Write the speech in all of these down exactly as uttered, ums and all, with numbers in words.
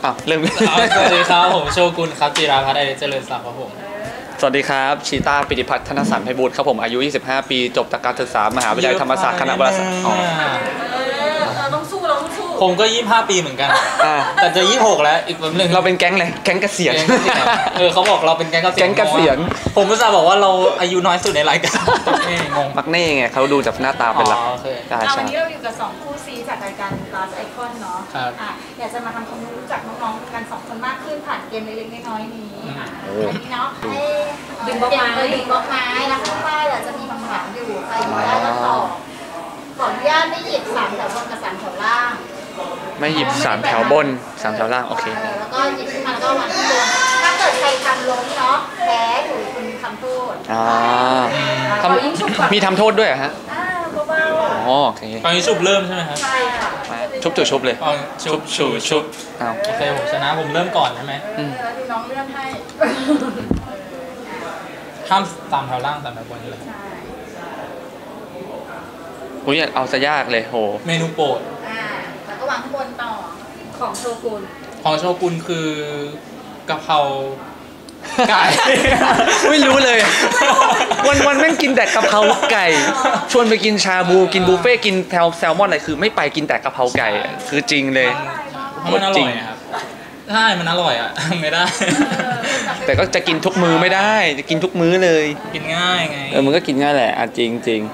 อ้าวเริ่มสวัสดีครับผมโชกุนครับจิราพัฒน์ไอเจริญศักดิ์ครับผมสวัสดีครับชีตาปิติพัฒน์ธนสารไพบูลย์ครับผมอายุยี่สิบห้าปีจบจากการศึกษามหาวิทยาลัยธรรมศาสตร์คณะวารสารอ๋อเราต้องสู้เราต้องสู้ผมก็ยี่สิบห้าปีเหมือนกันแต่จะยี่สิบหกแล้วอีกแบบนึงเราเป็นแก๊งเลยแก๊งเกษียณเออเขาบอกเราเป็นแก๊งเกษียณแก๊งเกษียณผมก็จะบอกว่าเราอายุน้อยสุดในรายการงงมักเน่ไงเขาดูจากหน้าตาเป็นหลักใช่วันนี้เราอยู่กับสองคู่ซีจากรายการ Last Icon เนาะอยากจะมาทำความรู้จักน้องๆกันสองคนมากขึ้นผ่านเกมเล็กๆน้อยๆนี้อันนี้เนาะให้ดึงบล็อกไม้ดึงบล็อกไม้แล้วข้างใต้จะมีคำถามอยู่ใครอยู่ได้ก็ตอบขออนุญาตไม่หยิบสามแถวบนกับสามแถวล่างไม่หยิบสามแถวบนสามแถวล่างโอเคแล้วก็หยิบขึ้นมาแล้วก็วางที่บนถ้าเกิดใครทำล้มเนาะแพ้ถูกคุณทำโทษอ่ามีทำโทษด้วยเหรอฮะเบาๆอ๋อโอเคตอนนี้ชุบเริ่มใช่ไหมครับใช่ค่ะชุบจุดชุบเลยชุบชุบชุบโอเคผมชนะผมเริ่มก่อนใช่ไหมดูน้องเลื่อนให้ห้ามตามแถวล่างตามแถวบนเลยอุ้ยเอาซะยากเลยโหเมนูโปรดอ่าแล้วก็วางข้างบนต่อของโชกุนของโชกุนคือกะเพราไก่ไม่รู้เลยวันวันแม่งกินแต่กะเพราไก่ชวนไปกินชาบูกินบุฟเฟ่กินแซลมอนอะไรคือไม่ไปกินแต่กะเพราไก่คือจริงเลยเพราะมันอร่อยครับใช่มันอร่อยอ่ะไม่ได้แต่ก็จะกินทุกมื้อไม่ได้จะกินทุกมื้อเลยกินง่ายไงเออมันก็กินง่ายแหละอ่ะจริงจริง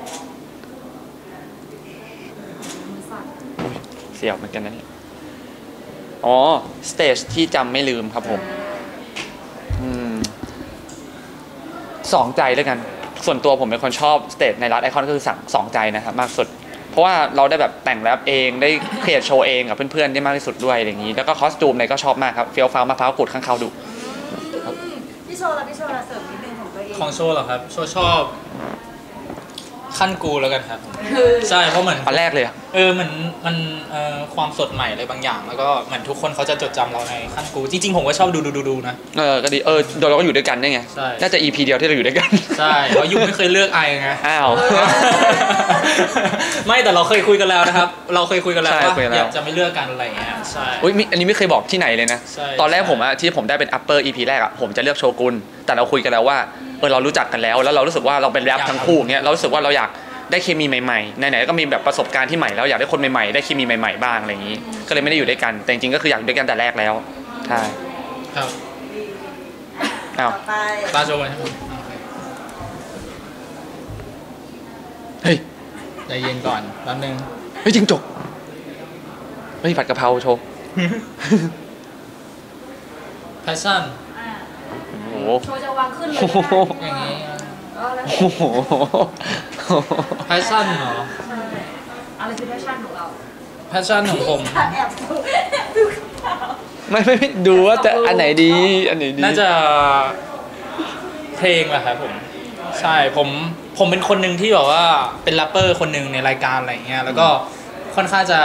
เสียวเหมือนกันนะเนี่ยอ๋อสเตจที่จำไม่ลืมครับผมอืมสองใจด้วยกันส่วนตัวผมเป็นคนชอบสเตจในLast Iconก็คือสั่งสองใจนะครับมากสุดเพราะว่าเราได้แบบแต่งแรปเองได้เครียดโชว์เองกับเพื่อนๆได้มากที่สุดด้วยอย่างนี้แล้วก็คอสตูมเนี่ยก็ชอบมากครับเฟี้ยวฟ้าวมะพร้าวขูดข้างเขาดูพี่โชว์ละพี่โชว์ละเสริมนิดนึงของตัวเองของโชว์เหรอครับโชว์ชอบขั้นกูแล้วกันครับใช่เพราะเหมือนอันแรกเลยเออเหมือนมันเอ่อความสดใหม่อะไรบางอย่างแล้วก็เหมือนทุกคนเขาจะจดจำเราในขั้นกูจริงๆผมก็ชอบดูดูดูนะเออก็ดีเออเดี๋ยวเราก็อยู่ด้วยกันได้ไงน่าจะ อี พี เดียวที่เราอยู่ด้วยกันใช่เพราะยูไม่เคยเลือกไอไงอ้าวไม่แต่เราเคยคุยกันแล้วนะครับเราเคยคุยกันแล้วว่าอยากจะไม่เลือกกันอะไรเงี้ยใช่อุ้ยอันนี้ไม่เคยบอกที่ไหนเลยนะตอนแรกผมอะที่ผมได้เป็นอัปเปอร์ อี พี แรกอะผมจะเลือกโชกุนแต่เราคุยกันแล้วว่าเออเรารู้จักกันแล้วแล้วเรารู้สึกว่าเราเป็นแรปทั้งคู่เงี้ยเรารู้สึกว่าเราอยากได้เคมีใหม่ๆไหนๆก็มีแบบประสบการณ์ที่ใหม่แล้วอยากได้คนใหม่ๆได้เคมีใหม่ๆบ้างอะไรอย่างนี้ก็เลยไม่ได้อยู่ด้วยกันแต่จริงๆก็คืออยากอยู่ด้วยกันแต่แรกแล้วใช่ครับอ้าวตาโจวันเฮ้ยใจเย็นก่อนแป๊บนึงเฮ้ยจริงจกเฮ้ยผัดกะเพราโชว์แพชชั่นโอ้โชว์จะวางขึ้นเลยอย่างนี้โอ้โหแพชชั่นเหรออะไรคือแพชชั่นของเราแพชชั่นของผมไม่ไม่ดูว่าจะอันไหนดีอันไหนดีน่าจะเพลงแหละครับผมใช่ผมผมเป็นคนหนึ่งที่แบบว่าเป็นแรปเปอร์คนหนึ่งในรายการอะไรเงี้ยแล้วก็ค่อนข้างจะ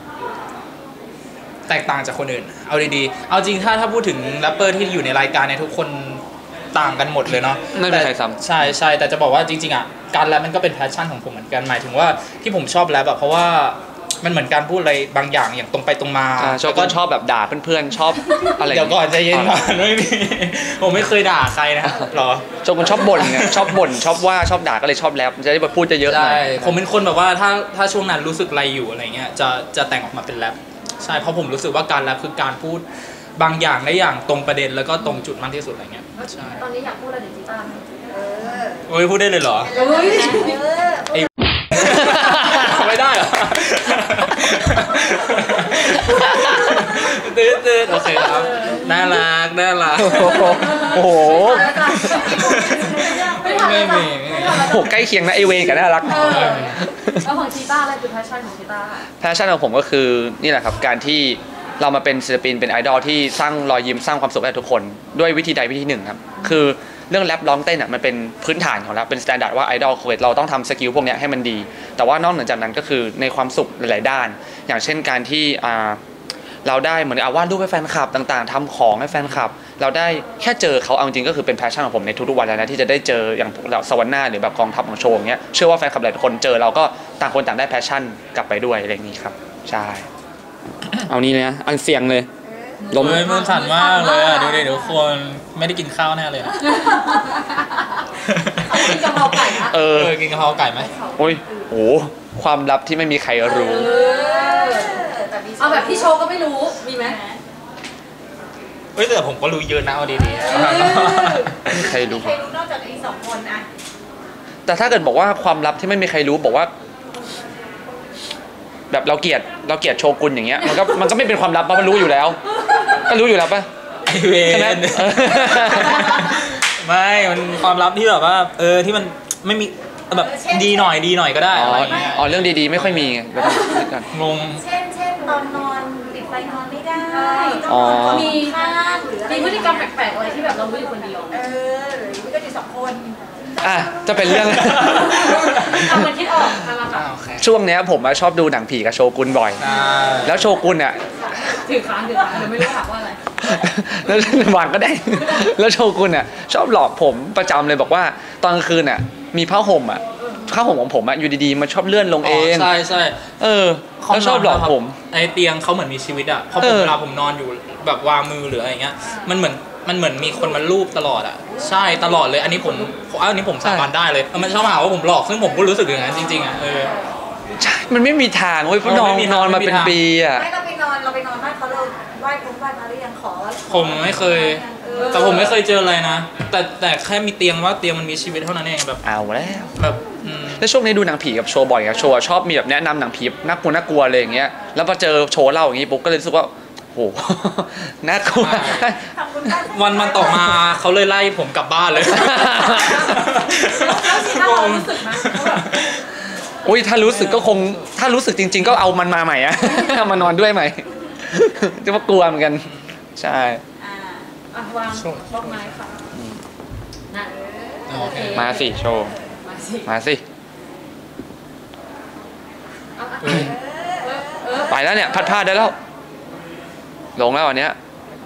แตกต่างจากคนอื่นเอาดีๆเอาจริงถ้าถ้าพูดถึงแรปเปอร์ที่อยู่ในรายการเนี่ยทุกคนต่างกันหมดเลยเนาะไม่มีใครซ้ำใช่ใช่แต่จะบอกว่าจริงๆอ่ะการแรปมันก็เป็นแพชชั่นของผมเหมือนกันหมายถึงว่าที่ผมชอบแรปแบบเพราะว่ามันเหมือนการพูดอะไรบางอย่างอย่างตรงไปตรงมาชอบก็ชอบแบบด่าเพื่อนๆชอบอะไรเดี๋ยวก่อนใจเย็นก่อนไม่มีผมไม่เคยด่าใครนะหรอชอบคนชอบบ่นไงชอบบ่นชอบว่าชอบด่าก็เลยชอบแรปจะได้แบบพูดจะเยอะหน่อยใช่ผมเป็นคนแบบว่าถ้าถ้าช่วงนั้นรู้สึกอะไรอยู่อะไรเงี้ยจะจะแต่งออกมาเป็นแรปใช่เพราะผมรู้สึกว่าการแรปคือการพูดบางอย่างได้อย่างตรงประเด็นแล้วก็ตรงจุดมากที่สุดอะไรเงี้ยใช่ตอนนี้อยากพูดอะไรถึงจีต้าเออโอ้ยพูดได้เลยเหรอเฮ้ยไม่ได้เหรอตื่นตื่นโอเคครับน่ารักน่ารักโอ้โหไม่มีโหใกล้เคียงนะไอเวกับน่ารักแล้วของจีต้าอะไรคือแพชชั่นของจีต้าแพชชั่นของผมก็คือนี่แหละครับการที่เรามาเป็นศิลปินเป็นไอดอลที่สร้างรอยยิ้มสร้างความสุขให้ทุกคนด้วยวิธีใดวิธีหนึ่งครับคือเรื่องแรปร้องเต้นอ่ะมันเป็นพื้นฐานของเราเป็นสแตนดาร์ดว่าไอดอลเราต้องทำสกิลพวกนี้ให้มันดีแต่ว่านอกเหนือจากนั้นก็คือในความสุขหลายๆด้านอย่างเช่นการที่เราได้เหมือนเอาวาดรูปให้แฟนคลับต่างๆทำของให้แฟนคลับเราได้แค่เจอเขาเอาจริงก็คือเป็นแพชชั่นของผมในทุกๆวันแล้วนะที่จะได้เจออย่างแบบสวรรค์หน้าหรือแบบกองทัพของโชว์อย่างเงี้ยเชื่อว่าแฟนคลับหลายคนเจอเราก็ต่างคนต่างได้แพชชั่นกลับไปด้วยอะไรอย่างนี้ครับใช่เอานี่เลยนะอันเสียงเลยเลมเลยมือสั่นมากเลยอ่ะดูดิทุกคนไม่ได้กินข้าวแน่เลยอะกินกะเพราไก่นะเออเคยกินกะเพราไก่ไหมโอ้ยโหความลับที่ไม่มีใครรู้เอาแบบพี่โชว์ก็ไม่รู้มีไหมเอ้ยแต่ผมก็รู้เยอะนะเอาดีใครรู้ใครรู้นอกจากไอ้สองคนอะแต่ถ้าเกิดบอกว่าความลับที่ไม่มีใครรู้บอกว่า แบบเราเกลียดเราเกลียดโชกุนอย่างเงี้ยมันก็มันก็ไม่เป็นความลับเพราะมันรู้อยู่แล้ว ก็รู้อยู่แล้วป่ะๆไอเวใช่ไหมนไม่มันความลับที่แบบว่าเออที่มันไม่มีแบบดีหน่อยดีหน่อยก็ได้อ๋ออะไรอย่างเงี้ยอ๋อเรื่องดีๆไม่ค่อยมีไงแล้วกันงงเช่นเช่นตอนนอนปิดไฟนอนไม่ได้อ๋อต้องนอนมีข้างหรืออะไรมีพฤติกรรมแปลกๆอะไรที่แบบเรารู้อยู่คนเดียวเออหรือมันก็อยู่สองคนอ่ะจะเป็นเรื่องทำมันคิดออกทำมาค่ะโอเคช่วงเนี้ยผมอะชอบดูหนังผีกับโชกุนบ่อยอ่าแล้วโชกุนอ่ะถือค้างถือค้างเดี๋ยวไม่รู้ถามว่าอะไรแล้ววางก็ได้ แล้วโชกุนอ่ะชอบหลอกผมประจำเลยบอกว่าตอนกลางคืนอ่ะมีผ้าห่มอ่ะผ้าห่มของผมอ่ะอยู่ดีๆมันชอบเลื่อนลงเองใช่ใช่เออแล้วชอบหลอกผมไอเตียงเขาเหมือนมีชีวิตอ่ะเพราะเอผมอเวลาผมนอนอยู่แบบวางมือหรืออะไรเงี้ยมันเหมือนมันเหมือนมีคนมาลูบตลอดอ่ะใช่ตลอดเลยอันนี้ผมอันนี้ผมสาบานได้เลยมันชอบมาหาว่าผมหลอกซึ่งผมก็รู้สึกอย่างนั้นจริงๆอ่ะเออใช่มันไม่มีทางเว้ยเพราะเออนอนไม่มีทางนอนมาไม่มีเป็นทางปีอ่ะไม่เราไปนอนเราไปนอนบ้านเขาเราไหว้คุณไหว้มาหรือยังขอผมไม่เคย แต่ผมไม่เคยเจออะไรนะ แต่แต่แค่มีเตียงว่าเตียงมันมีชีวิตเท่านั้นเองแบบเอาแล้วแบบอืมแล้วช่วงนี้ดูหนังผีกับโชว์บ่อยอะโชว์อะชอบมีแบบแนะนำหนังผีน่ากลัวน่ากลัวเลยอย่างเงี้ยแล้วพอเจอโชว์เล่าอย่างงี้ปุ๊บก็เลยรู้สึกว่าโห น่ากลัวทำคุณบ้านวันมันต่อมาเขาเลยไล่ผมกลับบ้านเลยแล้วชีน่าเรารู้สึกไหมว่าแบบอุ้ยถ้ารู้สึกก็คงถ้ารู้สึกจริง ๆ ก็เอามันมาใหม่อะ เอามานอนด้วยใหม่ จะว่ากลัวเหมือนกัน ใช่อ่าอ่ะวางบล็อกไม้ค่ะนั่นโอเคมาสิโชว์มาสิมาสิเอาอ่ะเฮ้ยเออไปแล้วเนี่ยพัดพลาดได้แล้วลงแล้ววันเนี้ย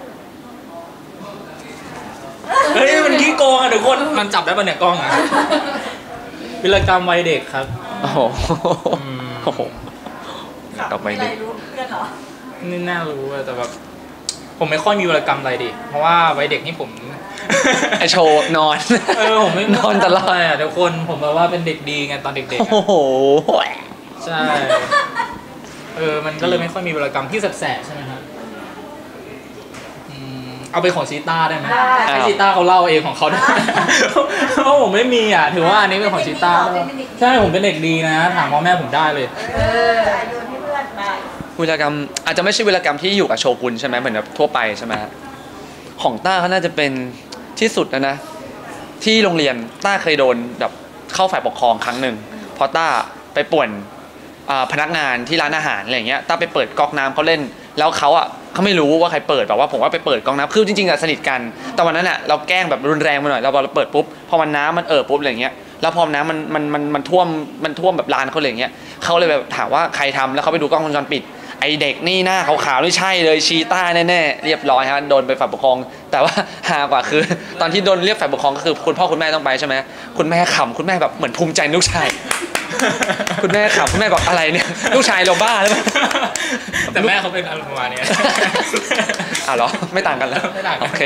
เฮ้ยมันขี้โกงอ่ะทุกคนมันจับได้ปะเนี่ยกล้องอ่ะวิรกรรมวัยเด็กครับโอ้โหอืมโอ้โหต่อไปไม่ดิได้รู้เพื่อนเหรอนี่น่ารู้อะแต่แบบผมไม่ค่อยมีวิรกรรมอะไรดิเพราะว่าวัยเด็กนี่ผมไอโชว์นอนเออผมไม่นอนตลอดอ่ะทุกคนผมแบบว่าเป็นเด็กดีไงตอนเด็กๆโอ้อะโหใช่เออมันก็เลยไม่ค่อยมีวิรกรรมที่แสบๆใช่ไหมครับอืมเอาไปของชีต้าได้ไหมให้ชีต้าเขาเล่าเองของเขาได้ เพราะผมไม่มีอ่ะถือว่าอันนี้เป็นของชีต้าใช่ผมเป็นเด็กดีนะถามพ่อแม่ผมได้เลยเออโยนให้เพื่อนไปวิรกรรมอาจจะไม่ใช่วิรกรรมที่อยู่กับโชกุนใช่ไหมเหมือนแบบทั่วไปใช่ไหมของต้าเขาน่าจะเป็นที่สุดแล้วนะ ที่โรงเรียนต้าเคยโดนแบบเข้าฝ่ายปกครองครั้งหนึ่งเพราะต้าไปป่วนอ่าพนักงานที่ร้านอาหารอะไรอย่างเงี้ยต้าไปเปิดก๊อกน้ำเขาเล่น แล้วเขาอ่ะเขาไม่รู้ว่าใครเปิดแบบว่าผมว่าไปเปิดก๊อกน้ำคือจริงๆอะสนิทกันแต่วันนั้นอ่ะเราแกล้งแบบรุนแรงไปหน่อยเราพอเราเปิดปุ๊บพอมันน้ำมันเอ่อปุ๊บอะไรเงี้ยแล้วพอน้ำมันมันมันมันท่วมมันท่วมแบบลานเขาเลยอย่างเงี้ยเขาเลยแบบถามว่าใครทำแล้วเขาไปดูกล้องวงจรปิดไอเด็กนี่หน้าขาวๆนี่ใช่เลยชีต้าแน่ๆเรียบร้อยฮะโดนไปฝ่ายปกครองแต่ว่าฮากว่าคือ ตอนที่โดนเรียกฝ่ายปกครองก็คือคุณพ่อคุณแม่ต้องไปใช่ไหมคุณแม่ขำคุณแม่แบบเหมือนภูมิใจลูกชาย คุณแม่ขำคุณแม่บอกอะไรเนี่ยลูกชายเราบ้าหรือเปล่าแต่แม่เขาเป็นอารมณ์ประมาณเนี้ยอ้าวเหรอไม่ต่างกันแล้วไม่ต่างกันโอเค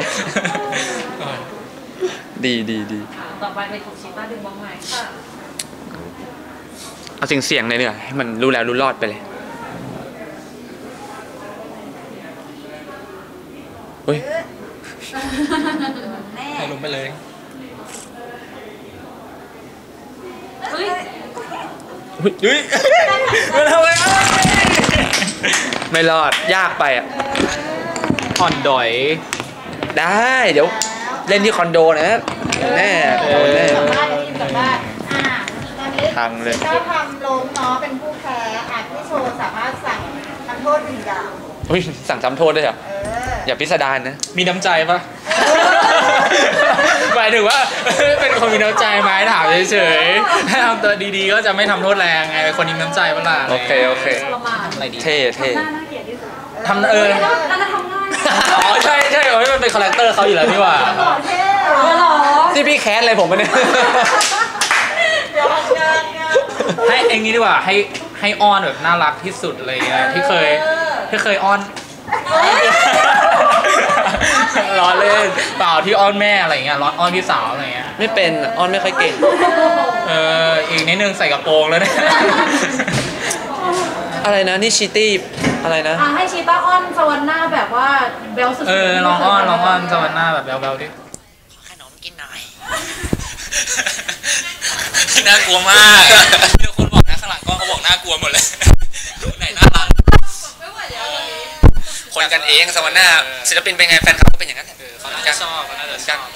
ดีดีดีต่อไปเป็นของชีต้าดึงบล็อกไม้ค่ะเอาเสียงเสียงเลยเนี่ยให้มันรู้แล้วรู้รอดไปเลยเฮ้ยแม่ให้ลงไปเลยเฮ้ยเฮ้ยมาทำไมไม่รอดยากไปอ่ะอ่อนดอยได้เดี๋ยวเล่นที่คอนโดนะแน่โดนแน่กลับบ้านรีบกลับบ้านอ่าตอนนี้พังเลยเจ้าทำล้มเนาะเป็นผู้แพ้อาจที่โชว์สามารถสั่งทำโทษหนึ่งอย่างอุ้ยสั่งจำโทษด้วยเหรอเอออย่าพิสดารนะมีน้ำใจปะหมายถึงว่า เป็นคนมีน้ำใจไหมถามเฉยๆถ้าทำตัวดีๆก็จะไม่ทำโทษแรงไงเป็นคนมีน้ำใจเปะล่าโอเคโอเคทรมานอะไรดีเท่เท่หน้าน่าเกลียดที่สุดทำเออน่าจะทำง่ายอ๋อใช่ใช่เออมันเป็นคาแรคเตอร์เขาอยู่แล้วนี่หว่าหล่อเท่เออเหรอที่พี่แคสอะไรผมปะเนี่ยเดี๋ยวงานงานให้เองนี้ดีกว่าให้ให้อ้อนแบบน่ารักที่สุดอะไรเงี้ยที่เคยที่เคยอ้อนล้อเล่นเปล่าที่อ้อนแม่อะไรเงี้ยร้อนอ้อนพี่สาวอะไรเงี้ยไม่เป็นอ้อนไม่ค่อยเก่งเอออีกนิดนึงใส่กระโปรงแล้วเนี่ยอะไรนะนี่ชีตี้อะไรนะให้ชีต้าอ้อนสวรรค์หน้าแบบว่าเบลสุดเออลองอ้อนลองอ้อนสวรรค์หน้าแบบเบลเบลดิขอขนมกินหน่อยน่ากลัวมากมีคนบอกนะข้างหลังก็เขาบอกน่ากลัวหมดเลยไหนน่ารักคนกันเองสวรรค์หน้าศิลปินเป็นไงแฟนคลับก็เป็นอย่างนั้นแหละเขาน่าจะชอบเขาน่าจะชอบ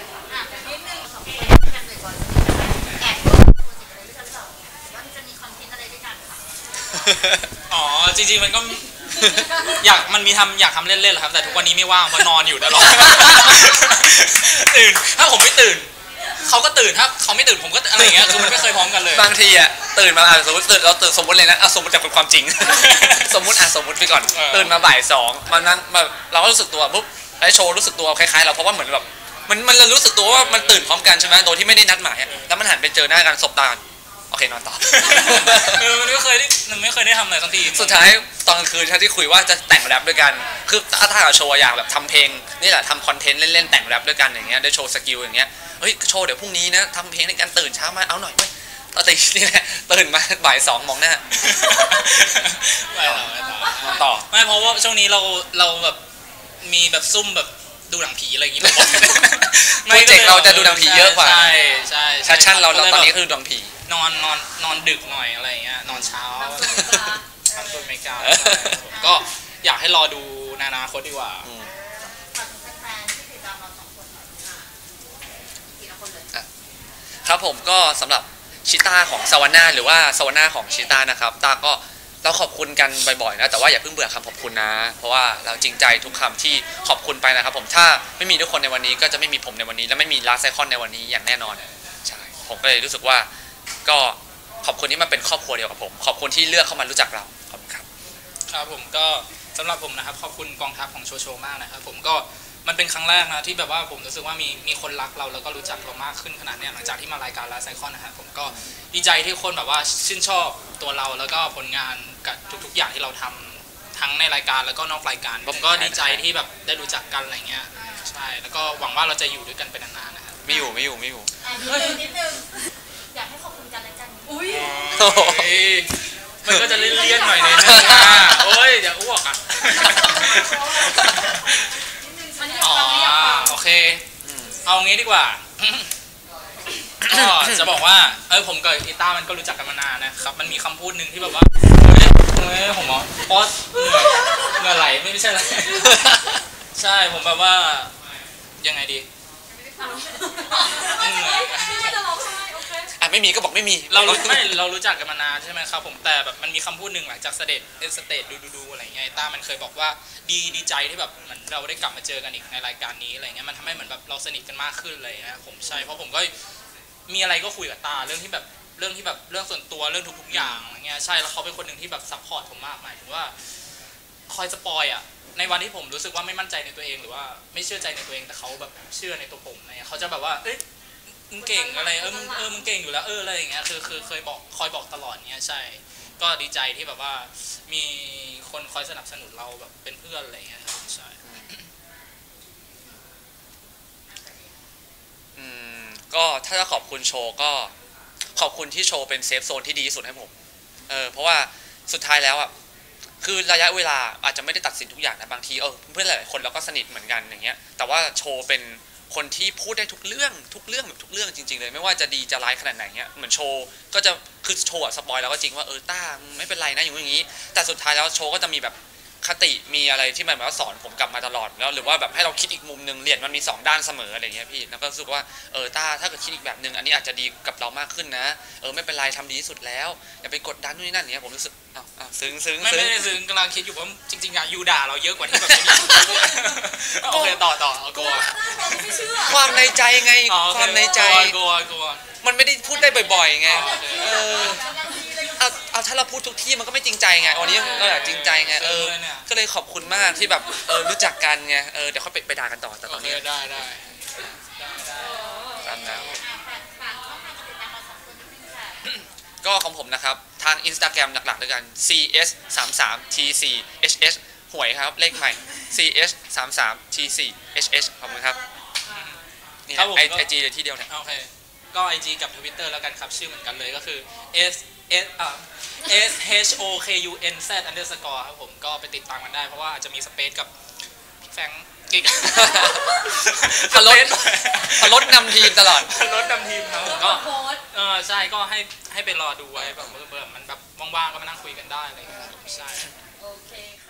อ๋อจริงๆมันก็อยากมันมีทำอยากทำเล่นๆเหรอครับแต่ทุกวันนี้ไม่ว่างเพราะนอนอยู่ตลอดตื่นถ้าผมไม่ตื่นเขาก็ตื่นถ้าเขาไม่ตื่นผมก็อะไรอย่างเงี้ยคือมันไม่เคยพร้อมกันเลยบางทีอ่ะตื่นมาสมมติตื่นเราตื่นสมมติเลยนะเอาสมมติจากความจริงสมมติอ่ะสมมติไปก่อนตื่นมาบ่ายสองมันนั้นแบบเราก็รู้สึกตัวปุ๊บไอโชว์รู้สึกตัวคล้ายๆเราเพราะว่าเหมือนแบบมันมันรู้สึกตัวว่ามันตื่นพร้อมกันใช่ไหมโดยที่ไม่ได้นัดหมายแล้วมันหันไปเจอหน้ากันสบตาโอเคนอนต่อเออมันไม่เคยได้มันไม่เคยได้ทำอะไรสักทีสุดท้ายตอนกลางคืนที่คุยว่าจะแต่งแรปด้วยกันคือถ้าถ้าโชว์อยากแบบทำเพลงนี่แหละทำคอนเทนต์เล่นๆแต่งแรปด้วยกันอย่างเงี้ยได้โชว์สกิลอย่างเงี้ยเฮ้ยโชว์เดี๋ยวพรุ่งนี้นะทำเพลงในการตื่นเช้ามาเอาหน่อยเว้ยตอนตีนี่แหละตื่นมาบ่ายสองมองหน้าไม่ต่อไม่ต่อไม่เพราะว่าช่วงนี้เราเราแบบมีแบบซุ่มแบบดูหนังผีอะไรอย่างงี้โปรเจกต์เราจะดูหนังผีเยอะกว่าใช่ใช่แพชชั่นเราเราตอนนี้คือดูหนังผีนอนนอนนอนดึกหน่อยอะไรอย่างเงี้ยนอนเช้าทำตัวเมกาก็อยากให้รอดูนานาคตดีกว่าครับผมก็สำหรับชิต้าของสวรรค์หน้าหรือว่าสวรรค์หน้าของชิต้านะครับตาก็เราขอบคุณกันบ่อยๆนะแต่ว่าอย่าเพิ่งเบื่อคำขอบคุณนะเพราะว่าเราจริงใจทุกคำที่ขอบคุณไปนะครับผมถ้าไม่มีทุกคนในวันนี้ก็จะไม่มีผมในวันนี้และไม่มีลาไซคอนในวันนี้อย่างแน่นอนใช่ผมก็เลยรู้สึกว่าก็ขอบคุณที่มาเป็นครอบครัวเดียวกับผมขอบคุณที่เลือกเข้ามารู้จักเราขอบคุณครับครับผมก็สำหรับผมนะครับขอบคุณกองทัพของโชโชมากนะครับผมก็มันเป็นครั้งแรกนะที่แบบว่าผมรู้สึกว่ามีมีคนรักเราแล้วก็รู้จักเรามากขึ้นขนาดนี้หลังจากที่มารายการลาไซคอนนะครับผมก็ดีใจที่คนแบบว่าชื่นชอบตัวเราแล้วก็ผลงานกับทุกๆอย่างที่เราทำทั้งในรายการแล้วก็นอกรายการผมก็ดีใจที่แบบได้รู้จักกันอะไรเงี้ยใช่แล้วก็หวังว่าเราจะอยู่ด้วยกันเป็นนานๆนะครับไม่อยู่ไม่อยู่ไม่อยู่นิดนึงอยากให้ขอบคุณกันและกันอุ้ยมันก็จะเลี่ยนๆหน่อยนึงนะโอ้ยอย่าอ้วกอ่ะอ๋อโอเคเอางี้ดีกว่าก็จะบอกว่าเออผมกับอีต้ามันก็รู้จักกันมานานนะครับมันมีคำพูดหนึ่งที่แบบว่าเฮ้ยผมบอกเพราะเหงื่อไหลไม่ใช่อะไรใช่ผมแบบว่ายังไงดีอ่ะไม่มีก็บอกไม่มีเราไม่เรารู้จักกันมานานใช่ไหมครับผมแต่แบบมันมีคำพูดหนึ่งหลังจากเสด็จเอสเตทดูดูอะไรเงี้ยต้ามันเคยบอกว่าดีดีใจที่แบบเหมือนเราได้กลับมาเจอกันอีกในรายการนี้อะไรเงี้ยมันทำให้เหมือนแบบเราสนิทกันมากขึ้นเลยนะผมใช่เพราะผมก็มีอะไรก็คุยกับตาเรื่องที่แบบเรื่องที่แบบเรื่องส่วนตัวเรื่องทุกๆอย่างอะไรเงี้ยใช่แล้วเขาเป็นคนหนึ่งที่แบบซัพพอร์ตผมมากหมายถึงว่าคอยสปอยอ่ะในวันที่ผมรู้สึกว่าไม่มั่นใจในตัวเองหรือว่าไม่เชื่อใจในตัวเองแต่เขาแบบเชื่อในตัวผมอะไรเงี้ยเขาจะแบบว่าเอ้ยมึงเก่งอะไรเออมึงเออมึงเก่งอยู่แล้วเอออะไรอย่างเงี้ยคือคือเคยบอกคอยบอกตลอดเงี้ยใช่ก็ดีใจที่แบบว่ามีคนคอยสนับสนุนเราแบบเป็นเพื่อนอะไรเงี้ยใช่อืมก็ถ้าจะขอบคุณโชว์ก็ขอบคุณที่โชว์เป็นเซฟโซนที่ดีที่สุดให้ผมเออเพราะว่าสุดท้ายแล้วอ่ะคือระยะเวลาอาจจะไม่ได้ตัดสินทุกอย่างนะบางทีเออเพื่อนหลายๆคนเราก็สนิทเหมือนกันอย่างเงี้ยแต่ว่าโชว์เป็นคนที่พูดได้ทุกเรื่องทุกเรื่องแบบทุกเรื่องจริงๆเลยไม่ว่าจะดีจะร้ายขนาดไหนเงี้ยเหมือนโชว์ก็จะคือโชว์สปอยแล้วก็จริงว่าเออต้าไม่เป็นไรนะอย่างนี้แต่สุดท้ายแล้วโชว์ก็จะมีแบบคติมีอะไรที่มันแบบสอนผมกลับมาตลอดแล้วหรือว่าแบบให้เราคิดอีกมุมนึงเหรียญมันมีสองด้านเสมออะไรเงี้ยพี่แล้วก็รู้สึกว่าเออต้าถ้าเกิดคิดอีกแบบนึงอันนี้อาจจะดีกับเรามากขึ้นนะเออไม่เป็นไรทำดีที่สุดแล้วอย่าไปกดดันนู่นนี่นั่นเนี้ยผมรู้สึกอ้าวซึ้งซึ้งไม่ไม่ได้ซึ้งกำลังคิดอยู่ว่าจริงๆอะยูด่าเราเยอะกว่าที่แบบไม่พูดโอเคต่อต่อโกความในใจไงความในใจโกโกมันไม่ได้พูดได้บ่อยๆไงเออเอาเอาถ้าเราพูดทุกที่มันก็ไม่จริงใจไงวันนี้เราอยากจริงใจไงเออก็เลยขอบคุณมากที่แบบเออรู้จักกันไงเออเดี๋ยวค่อยไปด่ากันต่อแต่ตอนนี้ได้ได้ตามนั้นก็ของผมนะครับทาง Instagram หลักๆด้วยกัน ซี เอส สามสาม ที ซี เอช เอชหวยครับเลขใหม่ C H สามสาม T สี่ H H ขอบคุณครับนี่ไอจีเลยที่เดียวเนี่ยโอเคก็ ไอ จี กับ Twitter แล้วกันครับชื่อเหมือนกันเลยก็คือ S S อ่า S H O K U N Z underscore ครับผมก็ไปติดตามกันได้เพราะว่าอาจจะมีสเปซกับพี่แฟงกิ๊กทะลดทะลดนำทีมตลอดทะลดนำทีมครับก็เออใช่ก็ให้ให้ไปรอดูไว้แบบเบื่อมันแบบว่างๆก็มานั่งคุยกันได้อะไรอย่างเงี้ยใช่โอเค